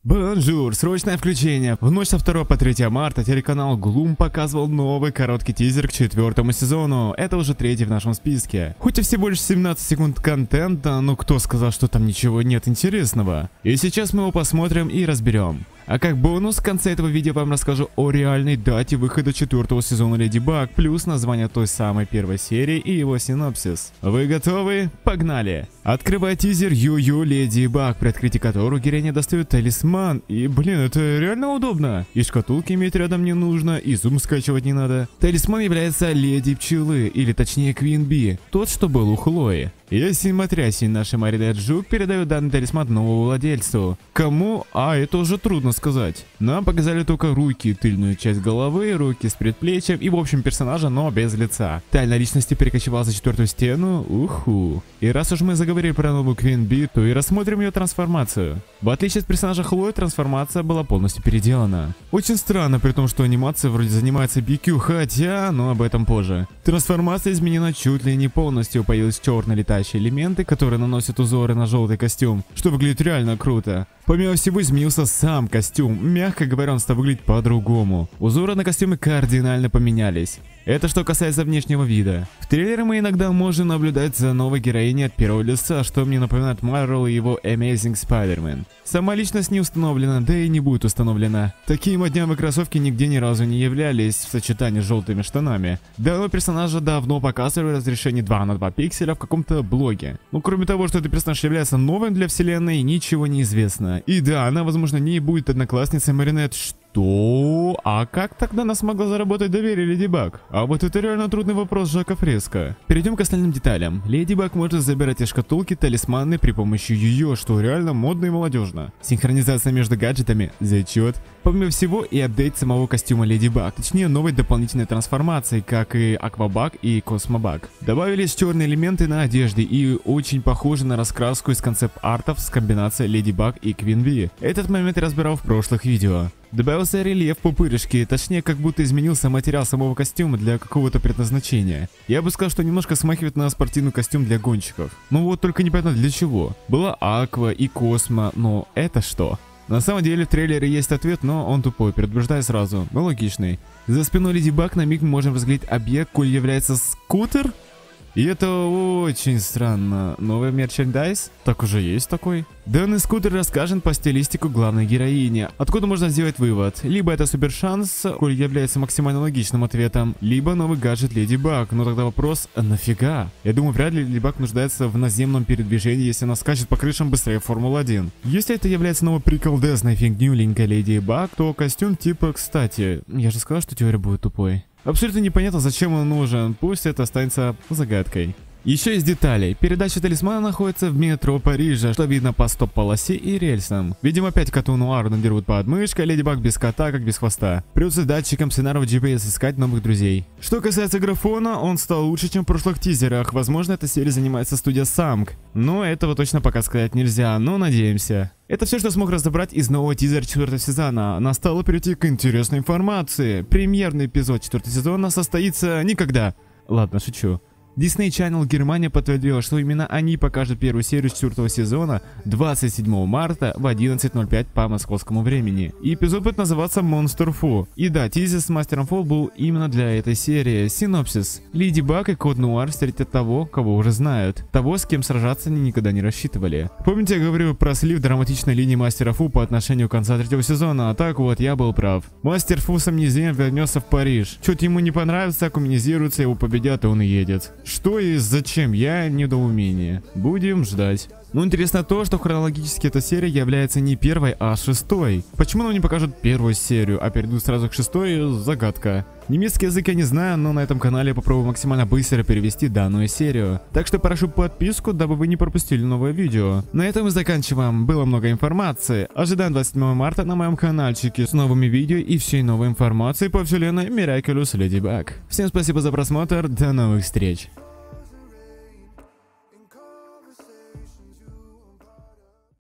Бонжур, срочное включение. В ночь со 2 по 3 марта телеканал Gloom показывал новый короткий тизер к 4-му сезону. Это уже 3-й в нашем списке. Хоть и всего лишь 17 секунд контента, но кто сказал, что там ничего нет интересного? И сейчас мы его посмотрим и разберем. А как бонус, в конце этого видео вам расскажу о реальной дате выхода 4-го сезона Леди Баг, плюс название той самой первой серии и его синопсис. Вы готовы? Погнали! Открывая тизер Ю-Ю Леди Баг, при открытии которого героиня достает талисман. И, блин, это реально удобно. И шкатулки иметь рядом не нужно, и зум скачивать не надо. Талисман является Леди Пчелы, или точнее Квин Би, тот, что был у Хлои. Ясень Матрясень, наша Маринет Жук, передает данный талисман новому владельцу. Кому? Это уже трудно сказать. Нам показали только руки, тыльную часть головы, руки с предплечьем и в общем персонажа, но без лица. Тайна личности перекочевала за 4-ю стену. Уху. И раз уж мы заговорили про новую Квин Би, то и рассмотрим ее трансформацию. В отличие от персонажа Хлои, трансформация была полностью переделана. Очень странно, при том, что анимация вроде занимается BQ, хотя, но об этом позже. Трансформация изменена чуть ли не полностью, появились черные летающие элементы, которые наносят узоры на желтый костюм, что выглядит реально круто. Помимо всего изменился сам костюм, мягко говоря, он стал выглядеть по-другому. Узоры на костюме кардинально поменялись. Это что касается внешнего вида. В трейлере мы иногда можем наблюдать за новой героиней от первого лица, что мне напоминает Марвел и его Amazing Spider-Man. Сама личность не установлена, да и не будет установлена. Такие моднявые кроссовки нигде ни разу не являлись в сочетании с желтыми штанами. Данного персонажа давно показывали разрешение 2 на 2 пикселя в каком-то блоге. Но кроме того, что этот персонаж является новым для вселенной, ничего не известно. И да, она, возможно, не будет одноклассницей Маринет. Что? А как тогда она смогла заработать доверие Леди Баг? А вот это реально трудный вопрос Жака Фреско. Перейдем к остальным деталям. Леди Баг может забирать из шкатулки талисманы при помощи ее, что реально модно и молодежно. Синхронизация между гаджетами – зачет. Помимо всего и апдейт самого костюма Леди Баг, точнее новой дополнительной трансформации, как и Аквабаг и Космобаг. Добавились черные элементы на одежде и очень похожи на раскраску из концепт-артов с комбинацией Леди Баг и Квин Би. Этот момент я разбирал в прошлых видео. Добавился рельеф пупырышки, точнее как будто изменился материал самого костюма для какого-то предназначения. Я бы сказал, что немножко смахивает на спортивный костюм для гонщиков. Ну вот только непонятно для чего. Была Аква и Космо, но это что? На самом деле в трейлере есть ответ, но он тупой, предупреждаю сразу, но логичный. За спиной Леди Баг на миг мы можем разглядеть объект, коль является скутер? И это очень странно. Новый мерчендайз? Так уже есть такой. Данный скутер расскажен по стилистику главной героини. Откуда можно сделать вывод? Либо это супер шанс, коль является максимально логичным ответом, либо новый гаджет Леди Баг. Но тогда вопрос, нафига? Я думаю, вряд ли Леди Баг нуждается в наземном передвижении, если она скачет по крышам быстрее Формулы-1. Если это является новой приколдесной фигнюленькой Леди Баг, то костюм типа, кстати, я же сказал, что теория будет тупой. Абсолютно непонятно, зачем он нужен, пусть это останется загадкой. Еще из деталей. Передача талисмана находится в метро Парижа, что видно по стоп-полосе и рельсам. Видимо, опять коту Нуару надерут под мышкой, Леди Баг без кота, как без хвоста. Придется датчикам сценаров GPS искать новых друзей. Что касается графона, он стал лучше, чем в прошлых тизерах. Возможно, эта серия занимается студия Samk. Но этого точно пока сказать нельзя, но надеемся. Это все, что смог разобрать из нового тизера 4-го сезона. Настало перейти к интересной информации. Премьерный эпизод 4-го сезона состоится никогда. Ладно, шучу. Disney Channel Германия подтвердила, что именно они покажут первую серию 4-го сезона 27 марта в 11:05 по московскому времени. И эпизод будет называться Monster Fu. И да, тизер с Мастером Фу был именно для этой серии. Синопсис. Леди Баг и Кот Нуар встретят того, кого уже знают. Того, с кем сражаться они никогда не рассчитывали. Помните, я говорил про слив драматичной линии Мастера Фу по отношению к конца 3-го сезона? А так вот, я был прав. Мастер Фу с амнезией вернется в Париж. Что-то ему не понравится, коммунизируется, его победят, и он едет. Что и зачем, я недоумение. Будем ждать. Ну, интересно то, что хронологически эта серия является не первой, а 6-й. Почему нам не покажут первую серию, а перейдут сразу к 6-й, загадка. Немецкий язык я не знаю, но на этом канале я попробую максимально быстро перевести данную серию. Так что прошу подписку, дабы вы не пропустили новое видео. На этом мы заканчиваем. Было много информации. Ожидаем 27 марта на моем каналчике с новыми видео и всей новой информацией по вселенной Miraculous Lady Баг. Всем спасибо за просмотр, до новых встреч.